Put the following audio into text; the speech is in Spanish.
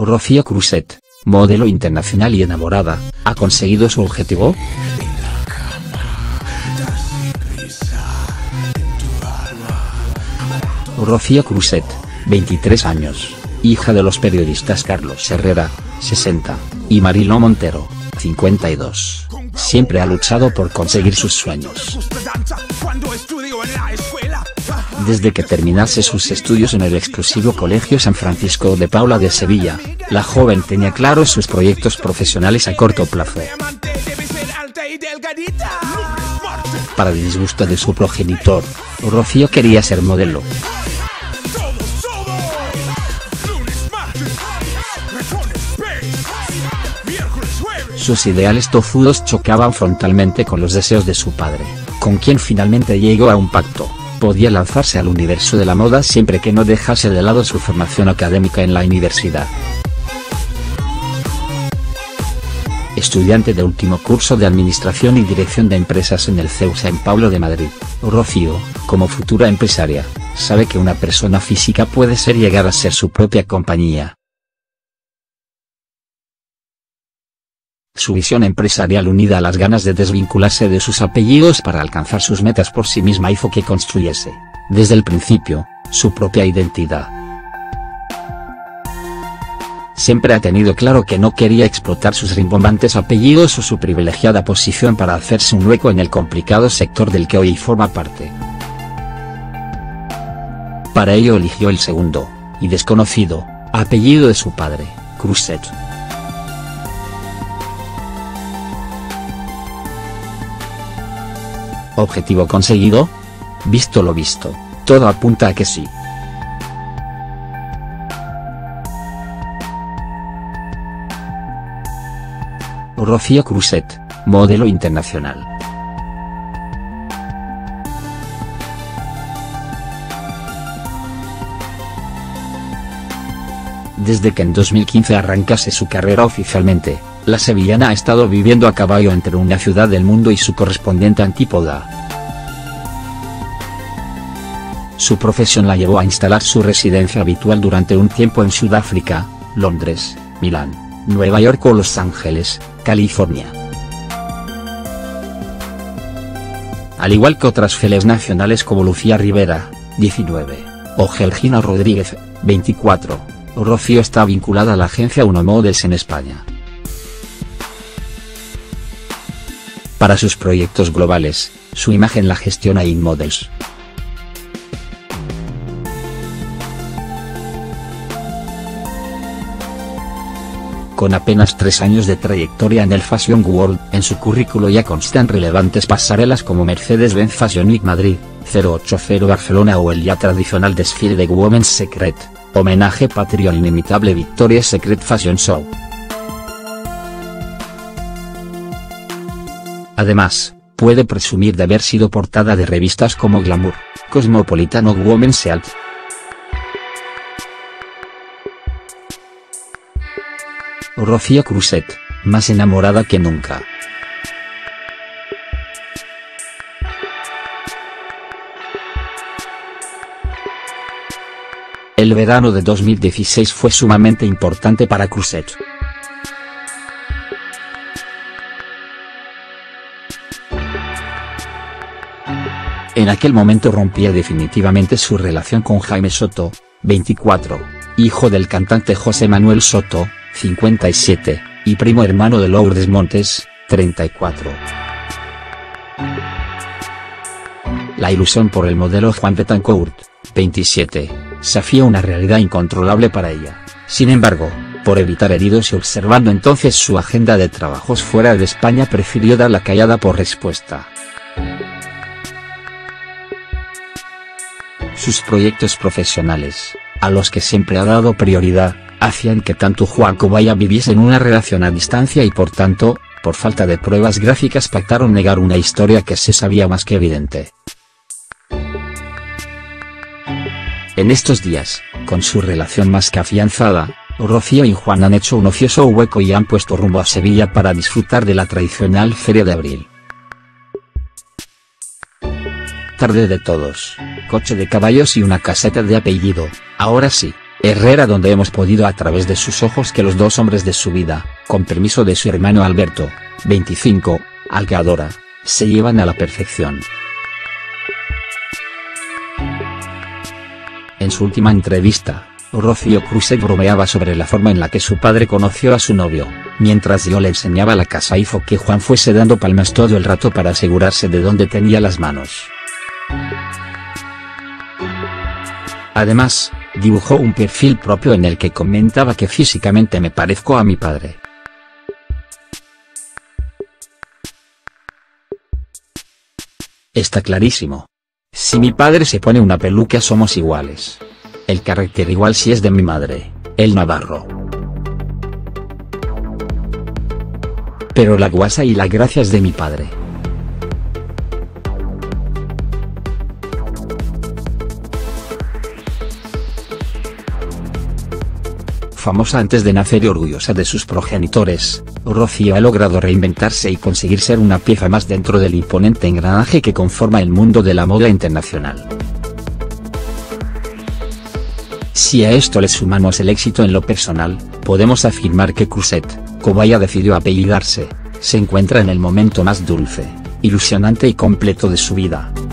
Rocío Crusset, modelo internacional y enamorada, ¿ha conseguido su objetivo? Rocío Crusset, 23 años, hija de los periodistas Carlos Herrera, 60, y Mariló Montero, 52, siempre ha luchado por conseguir sus sueños. Desde que terminase sus estudios en el exclusivo Colegio San Francisco de Paula de Sevilla, la joven tenía claros sus proyectos profesionales a corto plazo. Para disgusto de su progenitor, Rocío quería ser modelo. Sus ideales tozudos chocaban frontalmente con los deseos de su padre, con quien finalmente llegó a un pacto: podía lanzarse al universo de la moda siempre que no dejase de lado su formación académica en la universidad. Estudiante de último curso de Administración y Dirección de Empresas en el CEU San Pablo de Madrid, Rocío, como futura empresaria, sabe que una persona física puede llegar a ser su propia compañía. Su visión empresarial, unida a las ganas de desvincularse de sus apellidos para alcanzar sus metas por sí misma, hizo que construyese, desde el principio, su propia identidad. Siempre ha tenido claro que no quería explotar sus rimbombantes apellidos o su privilegiada posición para hacerse un hueco en el complicado sector del que hoy forma parte. Para ello eligió el segundo, y desconocido, apellido de su padre, Crusset. ¿Objetivo conseguido? Visto lo visto, todo apunta a que sí. Rocío Crusset, modelo internacional. Desde que en 2015 arrancase su carrera oficialmente, la sevillana ha estado viviendo a caballo entre una ciudad del mundo y su correspondiente antípoda. Su profesión la llevó a instalar su residencia habitual durante un tiempo en Sudáfrica, Londres, Milán, Nueva York o Los Ángeles, California. Al igual que otras fieles nacionales como Lucía Rivera, 19, o Georgina Rodríguez, 24, Rocío está vinculada a la agencia Uno Models en España. Para sus proyectos globales, su imagen la gestiona InModels. Con apenas 3 años de trayectoria en el Fashion World, en su currículo ya constan relevantes pasarelas como Mercedes-Benz Fashion Week Madrid, 080 Barcelona o el ya tradicional desfile de Women's Secret, homenaje patrio al inimitable Victoria's Secret Fashion Show. Además, puede presumir de haber sido portada de revistas como Glamour, Cosmopolitan o Women's Health. Rocío Crusset, más enamorada que nunca. El verano de 2016 fue sumamente importante para Crusset. En aquel momento rompía definitivamente su relación con Jaime Soto, 24, hijo del cantante José Manuel Soto, 57, y primo hermano de Lourdes Montes, 34. La ilusión por el modelo Juan Betancourt, 27, se hacía una realidad incontrolable para ella. Sin embargo, por evitar heridos y observando entonces su agenda de trabajos fuera de España, prefirió dar la callada por respuesta. Sus proyectos profesionales, a los que siempre ha dado prioridad, hacían que tanto Juan como ella viviesen una relación a distancia y por tanto, por falta de pruebas gráficas pactaron negar una historia que se sabía más que evidente. En estos días, con su relación más que afianzada, Rocío y Juan han hecho un ocioso hueco y han puesto rumbo a Sevilla para disfrutar de la tradicional Feria de Abril. Tarde de todos, coche de caballos y una caseta de apellido, ahora sí, Herrera, donde hemos podido a través de sus ojos que los dos hombres de su vida, con permiso de su hermano Alberto, 25, al que adora, se llevan a la perfección. En su última entrevista, Rocío Cruzet bromeaba sobre la forma en la que su padre conoció a su novio, mientras yo le enseñaba la casa, hizo que Juan fuese dando palmas todo el rato para asegurarse de dónde tenía las manos. Además, dibujó un perfil propio en el que comentaba que físicamente me parezco a mi padre. Está clarísimo. Si mi padre se pone una peluca somos iguales. El carácter igual si es de mi madre, el Navarro. Pero la guasa y la gracia es de mi padre. Famosa antes de nacer y orgullosa de sus progenitores, Rocío ha logrado reinventarse y conseguir ser una pieza más dentro del imponente engranaje que conforma el mundo de la moda internacional. Si a esto le sumamos el éxito en lo personal, podemos afirmar que Cruzet, como ella decidió apellidarse, se encuentra en el momento más dulce, ilusionante y completo de su vida.